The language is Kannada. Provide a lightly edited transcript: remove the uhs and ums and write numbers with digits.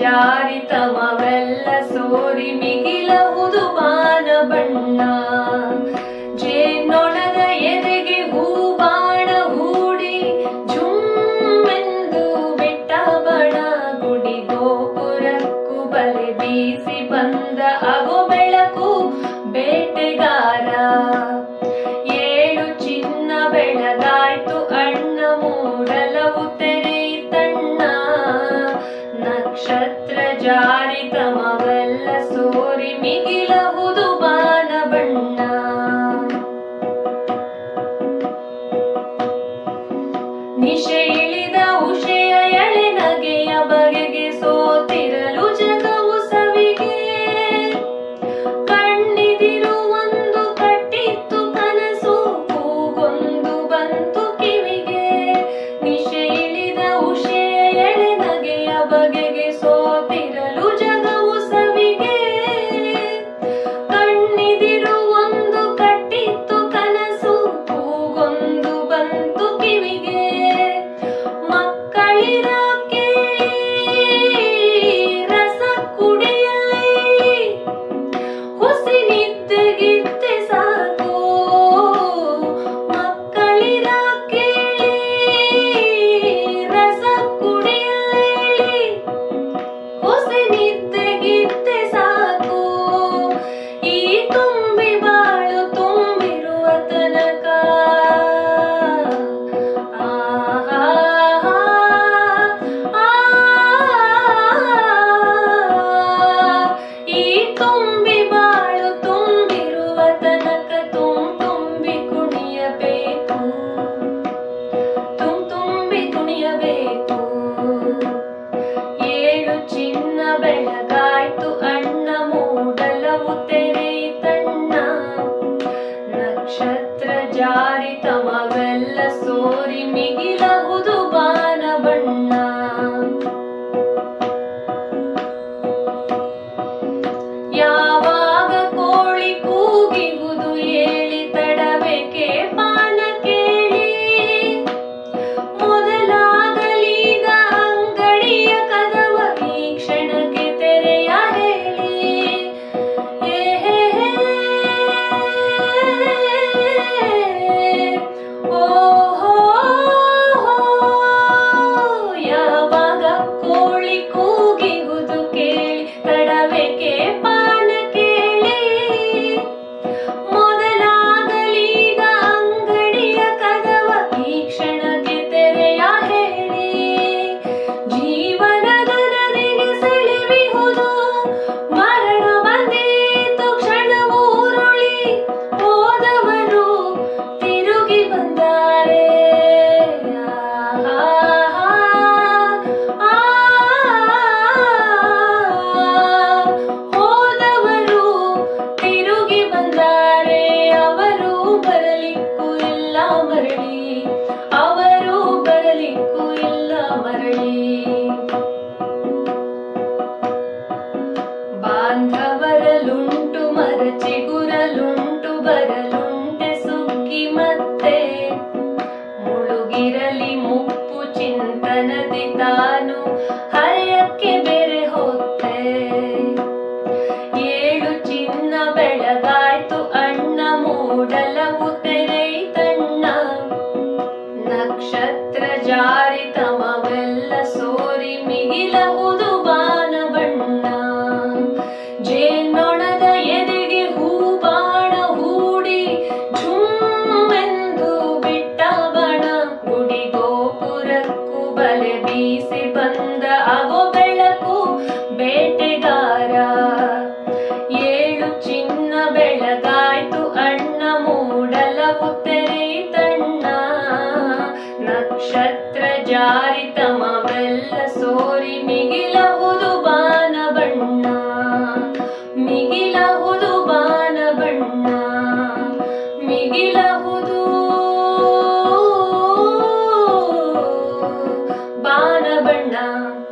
ಜಾರಿ ತಮವೆಲ್ಲ ಸೋರಿ ಮಿಗಿಲಹುದು ಬಾನ ಬಣ್ಣ. ಜೇನೊಣದ ಎದೆಗೆ ಹೂಬಾಣ ಹೂಡಿ ಝುಮ್ಮೆಂದು ಬಿಟ್ಟ ಬಣ. ಗುಡಿ ಗೋಪುರಕ್ಕೂ ಬಲೆ ಬೀಸಿ ಬಂದ ಆಗೋ ಬೆಳಕು ಬೇಟೆಗಾರ. ಏಳು ಚಿನ್ನ ಬೆಳಗಾಯ್ತು ಅಣ್ಣ ಮೂಡಲವು ತೆರೆಯಿತಣ್ಣ. ನಕ್ಷತ್ರ ಜಾರಿ ತಮವೆಲ್ಲ ಸೋರಿ ಮಿಗಿಲಹುದು ಬಾನ ಬಣ್ಣ. ನಿಶೆ ಇಳಿದ ಉಷೆಯ ಎಳೆ ನಗೆಯ ಬಗೆಗೆ ಸೋತಿರಲು ಜಗವು ಸವಿಗೆ. ಕಣ್ಣಿದಿರು ಒಂದು ಕಟ್ಟಿತ್ತು ಕನಸು ಕೂಗೊಂದು ಬಂತು ಕಿವಿಗೆ. ನಿಶೆ ಇಳಿದ ಉಷೆಯ ಎಳೆ ನಗೆಯ ಬಗೆಗೆ ಸೋತಿರಲು ಜಗವು ಸವಿಗೆ. ಕಣ್ಣಿದಿರು ಒಂದು ಕಟ್ಟಿತ್ತು ಕನಸು ಕೂಗೊಂದು ಬಂತು ಕಿವಿಗೆ. ಮಕ್ಕಳಿರ ಕೇಳಿ ರಸ ಕುಡಿಯಲೇ ಹುಸಿ ನಿದ್ದೆಗಿದ್ದೆ ಸಾಕು. ಮಕ್ಕಳಿರ ಕೇಳಿ ರಸ ಕುಡಿಯಲೇ ಹುಸಿ ನಿದ್ದೆಗಿದ್ದೆ ಸಾಕು. ಈ ತುಂಬಿ ಬಾಳು ತುಂಬಿರುವ ತನಕ ಈ ತುಂಬಿ ಬಾಳು ತುಂಬಿರುವ ತನಕ ತುಂಬಿ ಕುಣಿಯಬೇಕು. ತುಂಬಿ ಕುಣಿಯಬೇಕು. ಏಳು ಚಿನ್ನ ಬೆಳಗಾಯ್ತು ಅಣ್ಣ ಮೂಡಲವು ತೆರೆಯಿತಣ್ಣ. ನಕ್ಷತ್ರ ಜಾರಿ ತಮವೆಲ್ಲ ಸೋರಿ ಮಿಗಿಲಹುದು ಬಾನ ಬಣ್ಣ. ಯಾವಾಗ ಕೋಳಿ ಕೂಗಿಗುದು ಏಳಿ ತಡಬೇಕೆ ಪಾನ ಕೇಳಿ. ಮೊದಲಾಗಲೀಗ ಅಂಗಡಿಯ ಕದವ ಈ ಕ್ಷಣಕ್ಕೆ ತೆರೆಯ ಹೇಳಿ. ಓಹೋ ಯಾವಾಗ ಕೋಳಿ ಕೂಗಿಗುದು ಕೇಳಿ ತಡಬೇಕೆ ಪಾನ ಕೇಳಿ. ಮೊದಲಾಗಲೀಗ ಅಂಗಡಿಯ ಕದವ ಈ ಕ್ಷಣಕ್ಕೆ ತೆರೆಯ ಹೇಳಿ. ಜೀವನದ ನದಿಗೆ ಸೆಳೆವಿಹುದು ಮರಣ ಬಂದೀತು ಕ್ಷಣವೂ ಉರುಳಿ. ಹೋದವರು ತಿರುಗಿ ಬಂದಾರೆ. ಹೋದವರು ತಿರುಗಿ ಬಂದಾರೆ. ಅವರು ಬರಲಿಕ್ಕೂ ಇಲ್ಲ ಮರಳಿ. ಅವರು ಬರಲಿಕ್ಕೂ ಇಲ್ಲ ಮರಳಿ. ಬಾಂಧವರಲುಂಟು ಮರಚಿಗುರಲುಂಟು ಬರಲುಂಟೆ ಸುಗ್ಗಿ ಮತ್ತೆ. ಮುಳುಗಿರಲಿ ಮುಪ್ಪು ಚಿಂತನದಿ ತಾನು ಹರೆಯಕ್ಕೆ ಬೆರೆ ಹೊತ್ತೆ. ಏಳು ಚಿನ್ನ ಬೆಳಗಾಯ್ತು ಅಣ್ಣ ಮೂಡಲವು ತೆರೆಯಿತಣ್ಣ. ನಕ್ಷತ್ರ ಜಾರಿ ತಮವೆಲ್ಲ ಸೋರಿ ಮಿಗಿಲಹುದು ಬಾನ ಬಣ್ಣ. ಜೇನೊಣದ ಎದೆಗೆ ಹೂಬಾಣ ಹೂಡಿ ಝುಮ್ಮೆಂದು ಬಿಟ್ಟ ಬಣ. ಗುಡಿ ಗೋಪುರಕ್ಕೂ ಬಲೆ ಬೀಸಿ ಬಂದ ಆಗೋ ಬೆಳಕು ಬೇಟೆಗಾರ. ಏಳು ಚಿನ್ನ ಬೆಳಗಾಯ್ತು ಅಣ್ಣ ಮೂಡಲವು ತೆರೆಯಿತಣ್ಣ. ನಕ್ಷತ್ರ ಜಾರಿ ತಮವೆಲ್ಲ ಸೋರಿ ಮಿಗಿಲಹುದು ಬಾನ ಬಣ್ಣ. ಮಿಗಿಲಹುದು ಬಾನ ಬಣ್ಣ. ಮಿಗಿಲಹುದು ಬಾನ ಬಣ್ಣ.